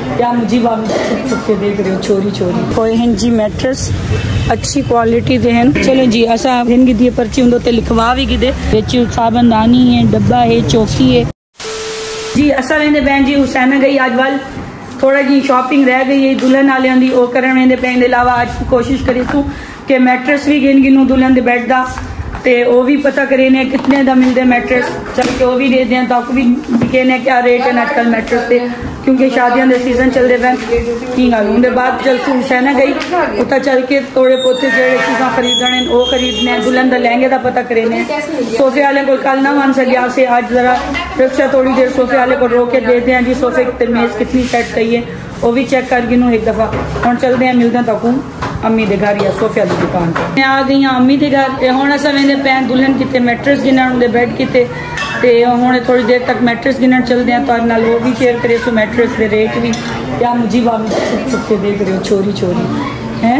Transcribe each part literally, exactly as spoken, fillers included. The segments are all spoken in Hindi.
क्या मुझे छुप छुप के देख रहे हो चोरी चोरी कोई हैं जी मैट्रेस अच्छी क्वालिटी दे हैं। चलो जी असा इनकी दिए पर्ची उन ते लिखवा भी गिदे बेच साबनदानी है डब्बा है चौकी है जी। असा वेंदे बहन जी हुसैना गई अज वाल थोड़ा जी शॉपिंग रह गई है दुल्हन वाले दी वो करन वेंदे पे इहदे अलावा अज कोशिश करीसू कि मैट्रेस भी गिन गिनू दुल्हन दे बेड दा ते वो भी पता करे ने कितने दा मिलते मैट्रेस चल के वो भी दे दें तक भी दिखे ने क्या रेट है अजकल मैट्रेस के क्योंकि शादियों के सीजन चलते पे की गल उनके बाद चल हुसैना गई उतना चल के थोड़े पोते जो चीज़ा खरीदने वो खरीदने दुल्हन का लहंगे का पता करेने सोफे वाले को कल ना मान सके से आज जरा रिक्शा थोड़ी देर सोफे वाले को रोक के देते हैं जी सोफे की मेज कितनी सेट चाहिए वो भी चेक कर गिनू एक दफ़ा हम चलते हैं मिलते तक अम्मी दे घर या सोफे वाली दुकान पर मैं आ गई हाँ अम्मी दे घर हूँ अस वेंदे पे दुल्हन किते मैट्रेस गिनन उनके बेड किते ते हूँ थोड़ी देर तक मैट्रेस गिनन चलते हैं तो नाल वो भी शेयर करे सो मैट्रेस के रेट भी क्या मुझे छुप छुप के देख रहे हो चोरी चोरी हैं।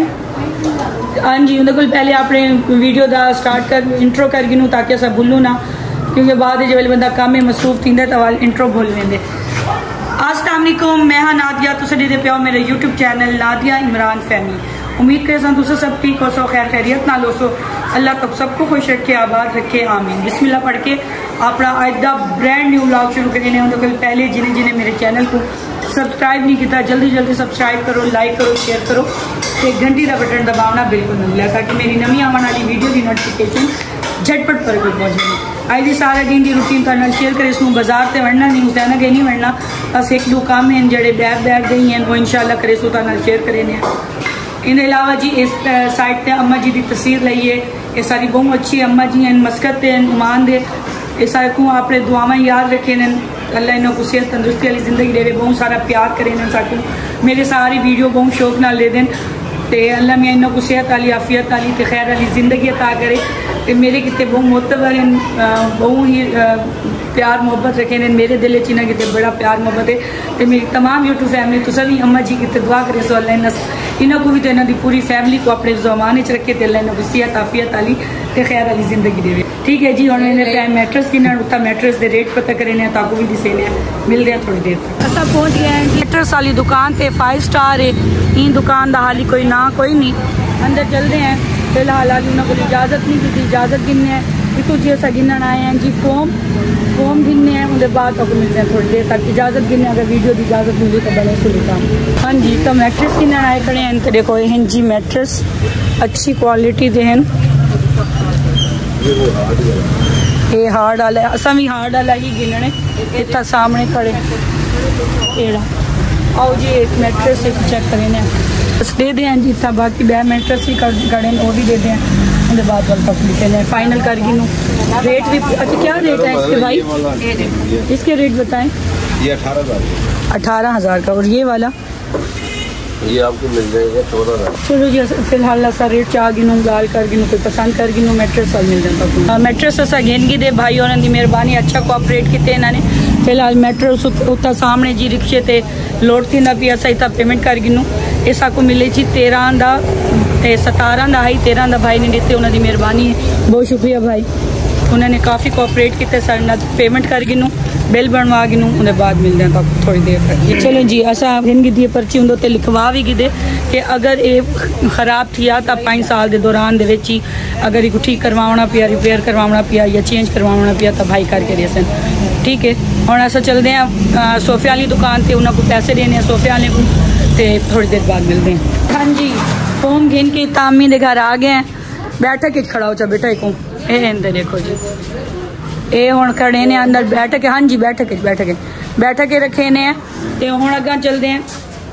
हाँ जी उन्हें को पहले अपने वीडियो का स्टार्ट कर इंट्रो कर गिनू ताकि अस भूलू ना क्योंकि बाद जो वेले बंदा काम में मसरूफ थी तो इंट्रो भूल वेंदे। अस्सलाम वालेकुम मैं हाँ नादिया तुम दे पे मेरे YouTube channel Nadia Imran family उम्मीद करे तुम सब ठीक हो सो खैर खैरियत नाल हो सो अल्लाह तक सबको खुश रखे आबाद रखे आमीन। बिस्मिल्लाह पढ़ के अपना अज का ब्रांड न्यू व्लॉग शुरू करें उन्होंने पहले जिन्हें जिन्हें मेरे चैनल को सब्सक्राइब नहीं किया जल्दी जल्दी सब्सक्राइब करो लाइक करो शेयर करो तो घंटी का बटन दबाना बिल्कुल न भूलिया ताकि मेरी नवी आने वाली वीडियो की नोटिफिकेशन झटपट पर कोई पहुँचे। अज की सारे दिन की रूटीन तुम शेयर करे सू बाजार से वढ़ना नहीं हुसैना गई नहीं वढ़ना बस एक दो काम हैं जोड़े बैग बैग गई हैं वो इंशाल्लाह करे सू तुम शेयर करें। इन अलावा जी इस साइड पे अम्मा जी की तस्वीर लईए ये सारी बहुत अच्छी अम्मा जी हैं मस्कत हैं उमान दे ये सारे को अपने दुआवें याद रखे ने अल्लाह इन्होंने सेहत तंदुरुस्ती वाली जिंदगी दे बहुत सारा प्यार करे ने साकू मेरे सारी वीडियो बहुत शौक नाल ले दें तो अल्लाह मैं इन्होंने सेहत वाली आफियत वाली तो खैर वाली जिंदगी अता करे तो मेरे कितने बहुत मोतबर हैं बहुत ही प्यार मोहब्बत रखे ने मेरे दिल च इन्हें कितने बड़ा प्यार मोहब्बत है तो मेरी तमाम यूट्यूब फैमिली तुम भी अम्मा जी कितने दुआ करे सो अल्लाह इन्हों को भी तो इन्हों की पूरी फैमिली को अपने जमान च रखे तो अल्लाह इन्होंने सेहत आफियत वाली तो खैर वाली जिंदगी दे। ठीक है जी हम इन्हें टाइम मैट्रेस गिनन उतना मैट्रेस के रेट पता करें ताकू भी दिसे मिलते हैं थोड़ी देर तक। असा पहुँच गए हैं मैट्रेस वाली दुकान पे फाइव स्टार है इन दुकान का हाली कोई ना कोई नहीं अंदर चलते हैं फिलहाल हाली उन्होंने को इजाजत नहीं दी इजाजत गिनने हैं इतों जी अस गिनन आए हैं जी फोम फोम गिनने हैं उनके बाद तक मिलते हैं थोड़ी देर तक इजाजत गिनने अगर वीडियो की इजाजत मिली तो बड़े सुविधा। हाँ जी तो मैट्रेस गिनन आए खड़े हैं तो देखो हैं जी मैट्रेस अच्छी क्वालिटी दे हैं ये हार्ड वाला है असा भी हार्ड वाला ही गिनने इतना सामने खड़े एड़ा आओ जी एक मैट्रेस एक चेक करें बस दे दें जी इतना बाकी बै मैट्रेस भी खड़े वो भी दे दें उसके बाद वाल तक लिखे हैं फाइनल कर गिनू रेट भी। अच्छा क्या रेट है इसके भाई इसके रेट बताएं। ये अठारह हज़ार अठारह हज़ार का और ये वाला ये आपको मिल जाएगा चौदह हज़ार। चलो जी फिलहाल असा रेट चाह गिनू गाल कर गिनू कोई पसंद कर गिनू मैट्रेस वाल मिल जाता मैट्रेस असा गिन गी दे भाई और मेहरबानी अच्छा कोऑपरेट किते इन्होंने फिलहाल मैट्रेस उतना सामने जी रिक्शे ते लोड थी पी असा इतना पेमेंट कर गिनू इस को मिले जी तेरह का सतारह का आई तेरह का भाई ने दिते उन्होंने मेहरबानी है बहुत शुक्रिया भाई उन्होंने काफ़ी कोऑपरेट किए सारे पेमेंट कर गिनू बिल बनवा गिनू उनके बाद मिलते हैं तक थोड़ी देर तक। चलो जी असा इनकी दी पर्ची उन्होंने लिखवा भी गिदे कि अगर ये खराब थी तो पाँच साल के दौरान दे ही अगर एक ठीक करवाना पिया रिपेयर करवाना पिया या चेंज करवाना पिया तो भाई करके दे सन। ठीक है हम अस चलते हैं सोफे वाली दुकान पर उन्होंने को पैसे देने सोफे वाले को तो थोड़ी देर बाद मिलते हैं। हाँ जी फोम गिन के तामी के घर आ गए हैं बैठक खड़ा हो चा बेटा को ये देखो जी ये हूँ खड़े ने अंदर बैठक हाँ जी बैठक बैठक बैठक रखे ने तो हूँ अगर चलते हैं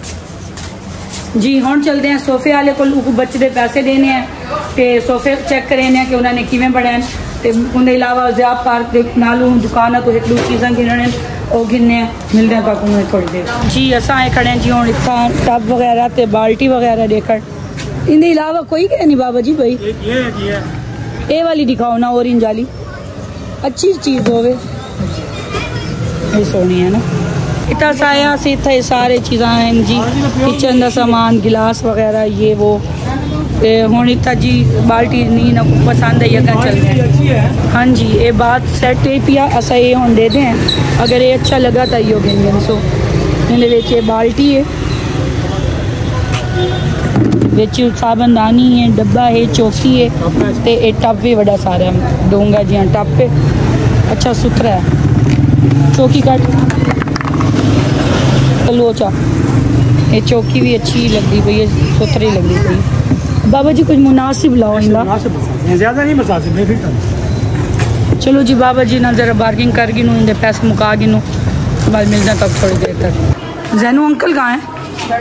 जी हूँ चलते हैं सोफे वाले को बच्चे पैसे देने हैं तो सोफे चेक करें कि उन्होंने किमें बनाए तो उनके अलावा ज़ियाब पार्क के नालू दुकान है तो एक दो चीज़ा गिनने वो गिनने मिलते हैं तक उन्हें थोड़ी देर। जी असा आए खड़े जी हूँ इतना टब वगैरह तो बाल्टी वगैरह देखकर इनके अलावा कोई क्या नहीं बाबा जी भाई ये वाली दिखाओ ना ऑरेंज वाली अच्छी चीज़ होवे ये सोनी है ना इतना साया से इतना सारे चीज़ा हैं जी किचन का सामान गिलास वगैरह ये वो हूँ इतना जी बाल्टी नहीं ना पसंद आई अगर चल रहे हाँ जी ये बात सेट है पिया असा ये हूँ दे दें अगर ये अच्छा लगा तो यो गिन गिन सो ये बाल्टी है, विच साबनदानी है, डब्बा है, चौकी है, ते एक टप भी बड़ा सारा डोंगा जी टप है, अच्छा सुथरा है। चौकी कट लोचा, ये चौकी भी अच्छी लगती पई है, सुथरी लगती पई। बाबा जी कुछ मुनासिब लाओ इनका, ज़्यादा नहीं मुनासिब नहीं। चलो जी बाबा जी ना जरा बार्गिंग कर गिनू, इनके पैसे मुका गिनू, बाद मिलना तब थोड़ी देर तक। जैनू अंकल कहाँ हैं?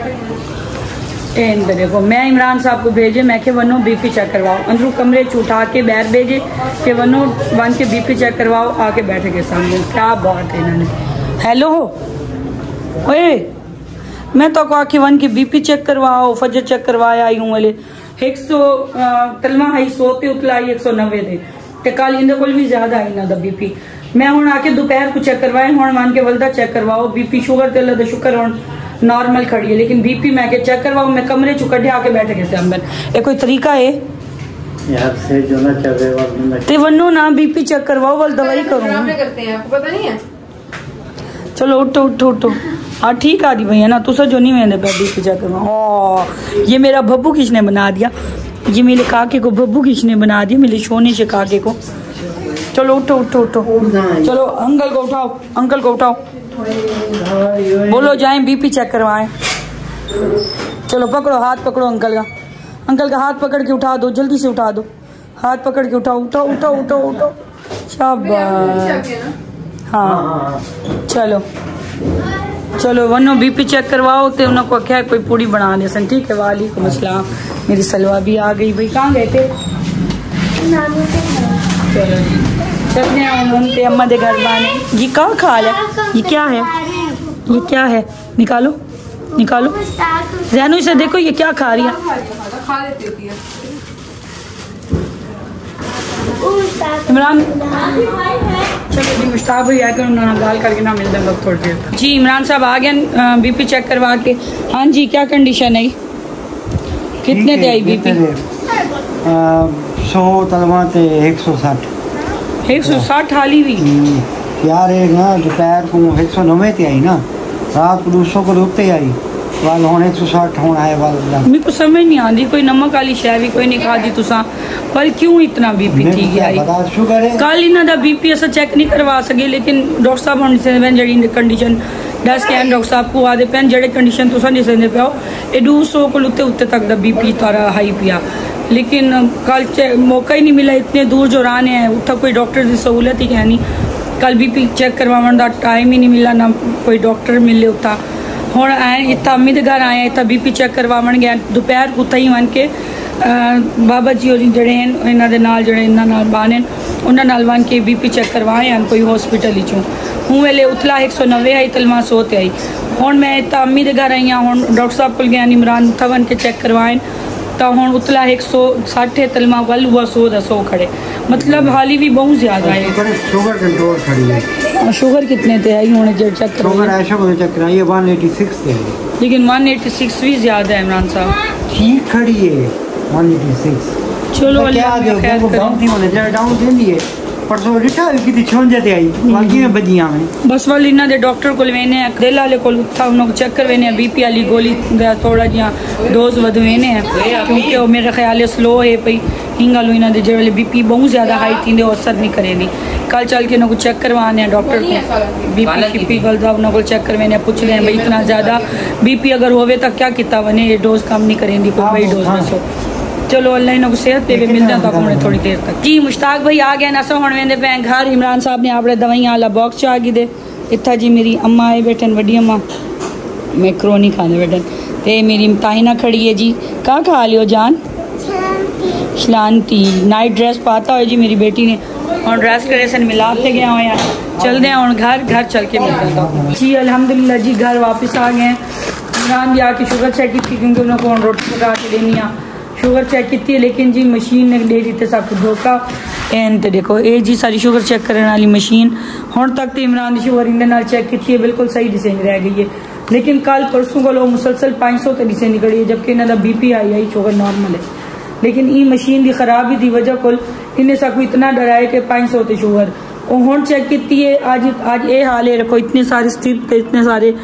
इन देखो मैं इमरान साहब को भेजे, मैं के वनो बीपी चेक करवाओ, अंदरू कमरे च उठा के बैर भेजे कि वनो वन के बीपी चेक करवाओ, आके बैठे के सामने। क्या बात है इन्होंने। हेलो ओए, मैं तो आके वन के बीपी चेक करवाओ, फजर चेक करवाया आई हूँ वाले एक सौ तलवा आई सौ ते उतला आई एक सौ नब्बे दे ते कल इनके कोल भी ज्यादा आई ना बीपी। मैं हूँ आके दोपहर को चेक करवाए, हूँ मान के वलदा चेक करवाओ बीपी, शुगर ते अल्लाह दा शुक्र हूँ नॉर्मल खड़ी है, लेकिन बीपी मैं के चेक करवाओ, मैं कमरे चु कढ़े आके बैठे के अंदर। ये कोई तरीका है यार से जो ना चले ते वनो ना बीपी चेक करवाओ, वाल दवाई करो करते हैं, आपको पता नहीं है। चलो उठो उठो उठो। हाँ ठीक आदि भैया ना तुसा जो नहीं मैंने बीपी चेक करवाओ। ये मेरा बब्बू किसने बना दिया, ये मेरे काके को बब्बू किसने बना दिया, मेरे सोने से काके को। चलो उठो उठो उठो, चलो अंकल को उठाओ, अंकल को उठाओ, बोलो जाएं बीपी चेक करवाएं। चलो पकड़ो, हाथ पकड़ो अंकल का, अंकल का हाथ पकड़ के उठा दो, जल्दी से उठा दो, हाथ पकड़ के उठाओ, उठाओ उठाओ उठाओ उठाओ, शाबाश। हाँ चलो चलो वनो बीपी चेक करवाओ, तो उनको क्या कोई पूड़ी बना दे सन। ठीक है, वालेकुम अस्सलाम। मेरी सलवा भी आ गई। भाई कहाँ गए थे? चलो जी चलने उनके अम्मा के घर बाने। ये कहाँ खा है, ये क्या है, ये क्या है, निकालो निकालो जैनू इसे देखो, ये क्या खा रही है। इमरान चलो जी मुश्ताक भाई आकर उन्होंने गाल करके ना मिलते हैं थोड़ी देर जी। इमरान साहब आ गए बीपी चेक करवा के। हाँ जी क्या कंडीशन है, कितने थे आई बीपी? सौ तलवा ते एक सौ साठ एक सौ साठ हाली भी यार। एक ना दोपहर को एक सौ नब्बे ते आई ना, रात को दो सौ को रुकते आई, वाल होने एक सौ साठ होना है वाल। मेरे को समझ नहीं आती, कोई नमक वाली शय भी कोई नहीं खाती तुसा, पर क्यों इतना बीपी थी आई? कल इन्हों का बीपी अस चेक नहीं करवा सके, लेकिन डॉक्टर साहब हम जी कंडीशन दस के डॉक्टर साहब को आदे पैन जेडे कंडीशन तुसा नहीं सकते पाओ, ये दो सौ को उत्ते उत्ते तक दा बीपी तारा हाई पिया, लेकिन कल मौका ही नहीं मिला, इतने दूर जो राने हैं उत्था कोई डॉक्टर की सहूलत ही है नहीं। कल बीपी चेक करवाने का टाइम ही नहीं मिला, ना कोई डॉक्टर मिले उत्था। हूँ आए इतना अम्मी के घर आए, इतना बीपी चेक करवावन गया दोपहर को ही वन के बाबा जी होरी जड़े हैं इन्होंने नाल जड़े इन्होंने बाने उन्होंने वन के बीपी चेक करवाए हैं कोई हॉस्पिटल चों। हूँ वेले उतला एक सौ नब्बे आई, तलवा सौ ते आई। हूँ मैं इतना अम्मी के घर आई हाँ, हूँ डॉक्टर साहब को गया इमरान उथा वन के चेक करवाए, तो हूँ उतला एक सौ सठ है, तलवा वल हुआ सौ दा सौ खड़े, मतलब हाली भी बहुत ज्यादा है। शुगर कंट्रोल खड़ी है। शुगर कितने थे आई हूँ जब चेक करवाई? चेक कराई एक सौ छियासी थे, लेकिन एक सौ छियासी भी ज्यादा है इमरान साहब। ठीक खड़ी है एक सौ छियासी। चलो अल्लाह खैर करे। डाउन दे दिए परसों रिठा कितनी छोड़ जाते आई बाकी में बजियां में बस वाल इन्हों के डॉक्टर को वेने दिल वाले को उन्होंने चेक करवेने बीपी वाली गोली थोड़ा जिहा डोज वधवेने हैं, क्योंकि वो मेरा ख्याल है स्लो है पई हिंगालू इन्हों के जो बीपी बहुत ज्यादा हाई थी असर नहीं करे नहीं। कल चल के उन्होंने चेक करवाने डॉक्टर को बीपी पी गलता उन्होंने चेक करवाने पूछ रहे हैं भाई इतना ज्यादा बीपी अगर होवे तो क्या किता वने, ये डोज कम नहीं करेंगी कोई भाई डोज दसो। चलो अल्लाह इन्होंने सेहत पे भी मिलते हैं तो थोड़ी देर तक जी। मुश्ताक भाई आ गए अस हम वेंदे पे घर। इमरान साहब ने अपने दवाइयां वाला बॉक्स चा गिदे। इतना जी मेरी अम्मा आए बैठे वड्डी अम्मा मैक्रोनी खाने बैठे, ते मेरी ताइना खड़ी है जी। कहाँ खा लियो जान? शलांती नाइट ड्रेस पाता हो जी मेरी बेटी ने, और ड्रेस करे सन मिला के गया हो यार। चलते हैं हम घर, घर चल के मिलता था जी। अल्हम्दुलिल्लाह जी घर वापस आ गए। इमरान भी आके शुगर चेक की क्योंकि उन्होंने रोटी पका के देनी आ, शुगर चेक की, लेकिन जी मशीन ने दे दी सब कुछ धोखा। एन तो देखो ये जी सारी शुगर चेक करने वाली मशीन हूँ तक तो इमरान की शुगर इन्हें चेक की है बिल्कुल सही डिसेंज रह गई है, लेकिन कल परसों को मुसलसल पाँच सौ तक डिसेंज निकली है, जबकि इन्हों का बी पी आई आई शुगर नॉर्मल है। लेकिन ये मशीन की खराबी की वजह को इन्हें सब इतना डराए कि पाँच सौ तो शुगर वो हूँ चेक की है। अज अज ये हाल है रखो, इतने सारे स्ट्रिप इतने सारे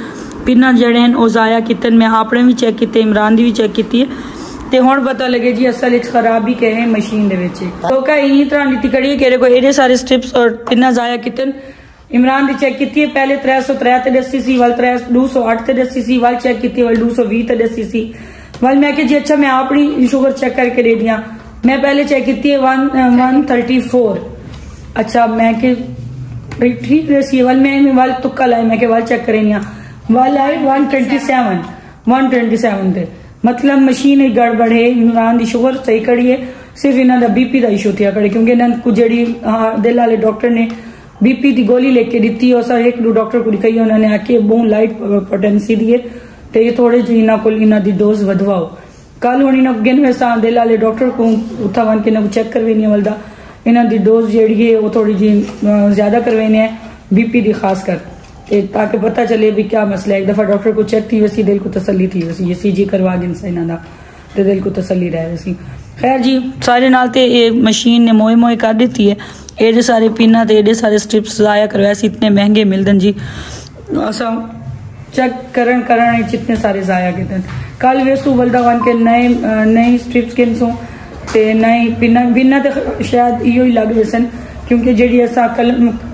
पिन्ना जड़े हैं वो ज़ाया कितन मैं आपने भी चेक किए, इमरान दी भी चेक की है। ते हुण पता लगे जी असल इच खराबी के है मशीन दे विच। तो का इन्हीं तरह नीति कड़ी है कि को एडे सारे स्ट्रिप्स और पिन्ना ज़ाया कितन इमरान दी चेक की है। पहले त्रै सौ त्रै ते दसी सी वाल त्रै दो सौ अठ ते दसी सी वाल चेक की वाल दो सौ भी ते दसी सी वाल मैं जी अच्छा मैं अपनी शुगर चेक करके दे दिया। मैं पहले चेक की है वन वन थर्टी फोर। अच्छा मैं के ठीक रही वाल मैं वाल तुक्का लाए मैं के वाल चेक करें वाल आए one twenty seven one twenty seven थे। मतलब मशीन ही गड़बड़ है। इमरान की शुगर सही कड़ी है, सिर्फ इन्हों का बीपी का इशू थिया कड़ी क्योंकि इन्होंने कुछ जी हाँ दिल वाले डॉक्टर ने बीपी की गोली लेके दी और सर एक दो डॉक्टर को कही उन्होंने आके बहुत लाइट पोटेंसी दी है तो ये थोड़े जी इन्हों को इन्हों की डोज वधवाओ। कल हूँ इन्होंने गिन में सा दिल वाले डॉक्टर को उथा वन के इन्होंने चेक करवेनी वलदा इन्हों की डोज जी है वो थोड़ी जी ज्यादा करवेने है बीपी की खास कर ताकि पता चले भी क्या मसला है। एक दफा डॉक्टर को चेक थी वैसी दिल को तसली थी वैसी ये सी जी करवा गिन से इन्हों का दिल को तसली रहे वैसी। खैर जी सारे नाल ते ये मशीन ने मोए मोए कर दी है। एडे सारे पिना ते एडे सारे स्ट्रिप्स ज़ाया करवाए सी इतने महंगे मिलदन जी असा चेक करन करन इतने सारे ज़ाया कितन। कल वेसू बल्दा वन के नए नई स्ट्रिप्स किन सो ते नई पिना बिना ते शायद इो ही लग वैसन क्योंकि जी असा कल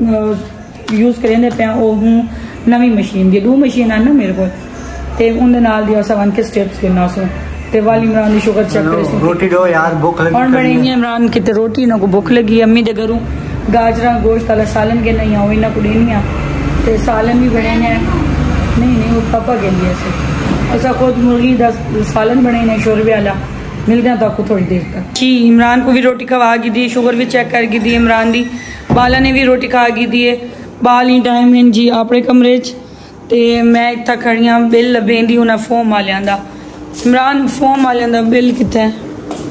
यूज करेंदे पे वो हूँ नवी मशीन दी दो मशीन है ना मेरे को ते उनदे नाल दी असा वन के स्ट्रिप्स किन्ना सो ते वाल इमरान दी शुगर चेक करे सो रोटी दो यार भूख लगी और बड़ी इमरान की ते रोटी ना को भूख लगी अम्मी दे घरों गाजरा गोश्त वाला सालन के नहीं आओ इन्हें को देनी ते सालन भी बने ने नहीं नहीं वो पापा के लिए से असा खुद मुर्गी दस सालन बने ने शोरबे वाला मिलते हैं तो थोड़ी देर तक जी। इमरान को भी रोटी खवा की दी शुगर भी चेक कर दी इमरान दी बाला ने भी रोटी खा की दी है बाल ही टाइम हैं जी अपने कमरे च ते मैं इतना खड़ी हाँ बिल लभेंदी उन्हें फोम वालियां दा। इमरान फोम वालियां दा बिल कितना है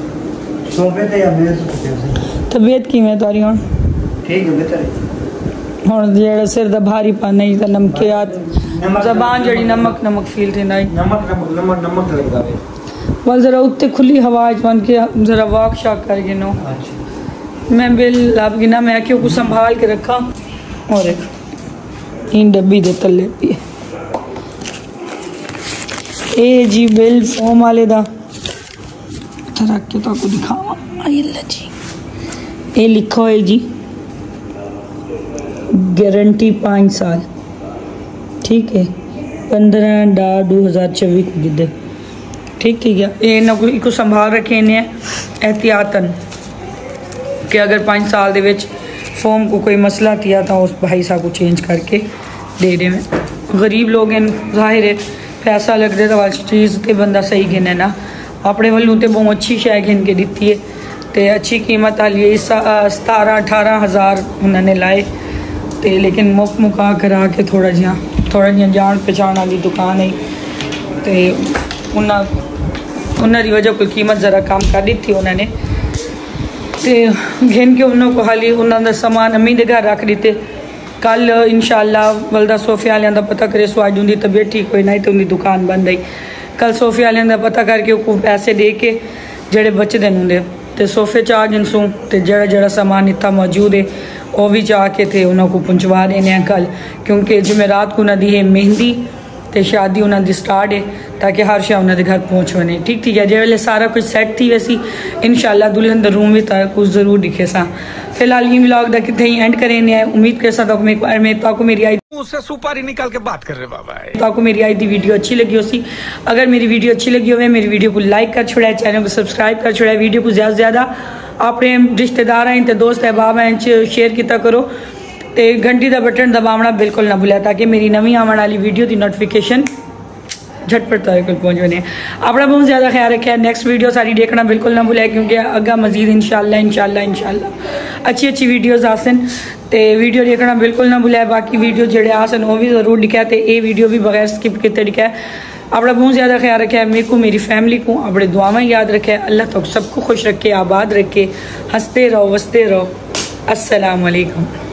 तबीयत किवें तारी हुण ठीक है बेहतर हुण जेड़ा सिर दा भारी पन नहीं ता नमकियात जबान जड़ी नमक नमक फील थी नहीं नमक नमक नमक नमक लगदा वे वाल जरा उत्ते खुली हवा वन के जरा वॉक शॉक कर गिनो। मैं बिल लब गिना मैं क्यों कुछ संभाल के रखा और एक इन डब्बी दे तले पी ए जी बिल फोम वाले दा रख के तो दिखावा अल्लाह जी ये लिखो है जी गारंटी पाँच साल ठीक है पंद्रह डा दो हज़ार चौबीस को गिदे ठीक ठीक है ये ना को संभाल रखे ने एहतियातन कि अगर पाँच साल दे विच फोम को कोई मसला थिया था उस भाई साहब को चेंज करके दे दे में गरीब लोग हैं जाहिर है पैसा लग दे तो वाल चीज़ तो बंदा सही गिने ना अपने वालों तो बहुत अच्छी शय गिन के दी है तो अच्छी कीमत वाली सतारह अठारह हज़ार उन्होंने लाए तो लेकिन मुक मुका करा के थोड़ा जिहा थोड़ा जिहा जान पहचान वाली दुकान है तो उन्होंने वजह कोई कीमत ज़रा कम कर दी थी उन्होंने ते घिन के उन्होंने को हाली उन्होंने सामान अम्मी के घर रख दिते। कल इंशाअल्लाह बल्दा सोफे वाले का पता करे सो अज उनकी तबीयत ठीक हुई नहीं तो उनकी दुकान बंद आई। कल सोफे वाले का पता करके को पैसे दे के जड़े बचते होंगे तो सोफे चा जिनसू तो जड़ा जड़ा सामान इतना मौजूद है वह भी जाके थे उन्होंने को पहुँचवा देने कल क्योंकि जमेरात को उन्होंने है मेहंदी तो शादी उन्होंने स्टार्ट है ताकि हर शा उन्होंने घर पहुँच वने ठीक ठीक है जे वेले सारा कुछ सैट थी वैसी इंशाअल्लाह दुल्हन द रूम भी कुछ जरूर दिखे सा। फिलहाल ये व्लॉग दा किथे ही एंड करें उम्मीद कर सा मैं ताको मेरी आई उससे सुपारी निकाल के बात कर रहे बाबा ताको मेरी आई दी वीडियो अच्छी लगी हो सी अगर मेरी वीडियो अच्छी लगी हो मेरी वीडियो को लाइक कर छोड़ा चैनल को सब्सक्राइब कर छोड़ा वीडियो को ज़्यादा से ज़्यादा अपने रिश्तेदार हैं तो दोस्त अहबाब हैं शेयर किया करो तो घंटी का बटन दबावना बिल्कुल ना भूलिया ताकि मेरी नवी आने वाली वीडियो की नोटिफिकेशन झटपट तौर पर पहुँच बने। अपना बहुत ज़्यादा ख्याल रखे नेक्स्ट वीडियो सारी देखना बिल्कुल ना भूलिया क्योंकि अगर मजीद इंशाल्लाह इंशाल्लाह इंशाल्लाह अच्छी अच्छी वीडियोज़ आसन तो वीडियो देखना बिल्कुल ना भूलिया। बाकी वीडियो जोड़े आसन वो भी जरूर दिखाए तो ये वीडियो भी बगैर स्किप किए दिखाए। अपना बहुत ज़्यादा ख्याल रखे मेरे को मेरी फैमिली को अपने दुआएं याद रखे अल्लाह तक सबको खुश रखे आबाद रखे हंसते रहो वसते रहो। अस्सलाम वालेकुम।